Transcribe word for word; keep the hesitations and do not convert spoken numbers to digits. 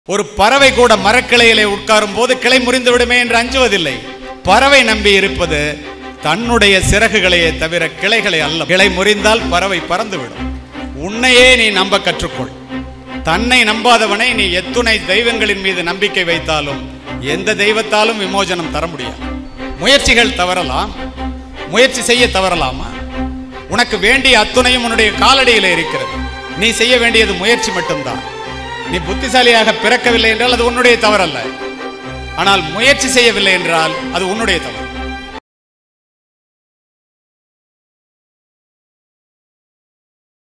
ஒரு பறவை கூட மரக்கிளையிலே உட்காரும் போது கிளை முறிந்து விடுமே என்று அஞ்சுவதில்லை. பறவை நம்பி இருப்பது தன்னுடைய சிறகுகளையே தவிர கிளைகளை அல்ல. கிளை முறிந்தால் பறவை பறந்துவிடும். உன்னையே நீ நம்ப கற்றுக்கொள். தன்னை நம்பாதவனை நீ எத்துணை தெய்வங்களின் மீது நம்பிக்கை வைத்தாலும் எந்த தெய்வத்தாலும் விமோசனம் தர முடியாது. முயற்சிகள் தவறலாம், முயற்சி செய்ய தவறலாமா? உனக்கு வேண்டிய அத்துணையும் உன்னுடைய காலடியில் இருக்கிறது. நீ செய்ய வேண்டியது முயற்சி மட்டும்தான். நீ புத்திசாலியாக பிறக்கவில்லை என்றால் அது உன்னுடைய தவறல்ல. ஆனால் முயற்சி செய்யவில்லை என்றால் அது உன்னுடைய தவறு.